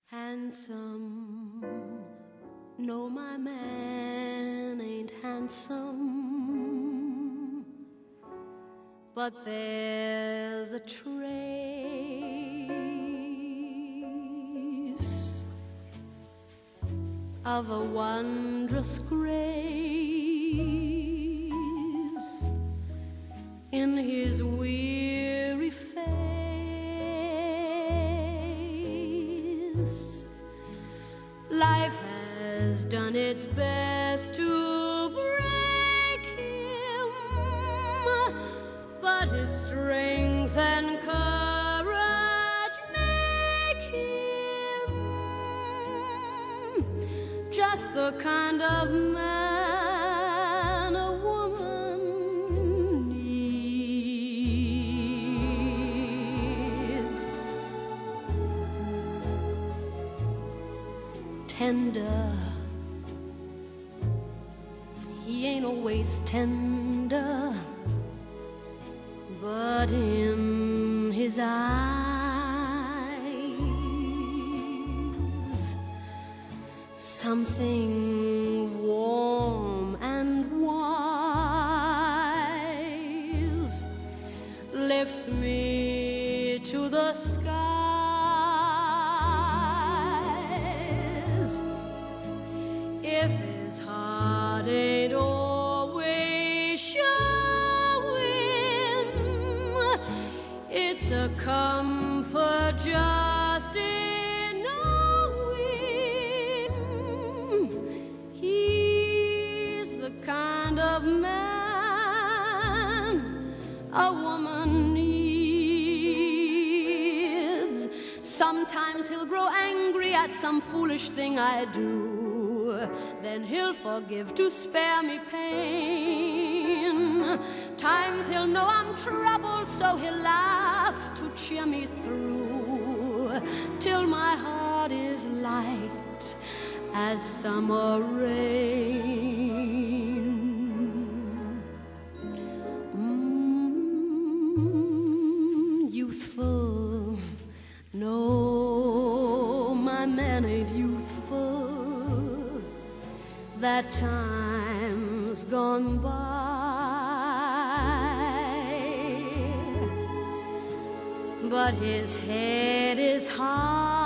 Handsome, no, my man ain't handsome, but there's a trace of a wondrous grace in his weary face. Life has done its best to break him, but his strength and courage make him just the kind of man a woman needs. Tender, he ain't always tender, but in his eyes something warm and wise lifts me to the skies. If his heart ain't always showing, it's a comfort just in knowing he's the kind of man a woman needs. Sometimes he'll grow angry at some foolish thing I do, then he'll forgive to spare me pain. Times he'll know I'm troubled, so he'll laugh to cheer me through, till my heart is light as summer rain. Youthful, no, my man ain't youthful. That time's gone by, but his head is high.